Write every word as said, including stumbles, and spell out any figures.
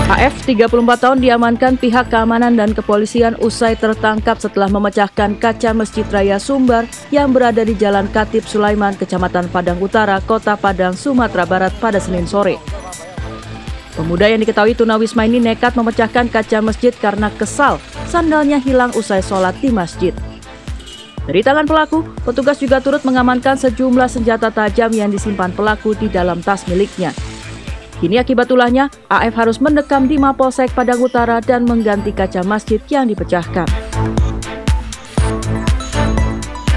A F, tiga puluh empat tahun, diamankan pihak keamanan dan kepolisian usai tertangkap setelah memecahkan kaca Masjid Raya Sumbar yang berada di Jalan Khatib Sulaiman, Kecamatan Padang Utara, Kota Padang, Sumatera Barat pada Senin sore. Pemuda yang diketahui tunawisma ini nekat memecahkan kaca masjid karena kesal sandalnya hilang usai sholat di masjid. Dari tangan pelaku, petugas juga turut mengamankan sejumlah senjata tajam yang disimpan pelaku di dalam tas miliknya. Kini akibat ulahnya, A F harus mendekam di Mapolsek Padang Utara dan mengganti kaca masjid yang dipecahkan.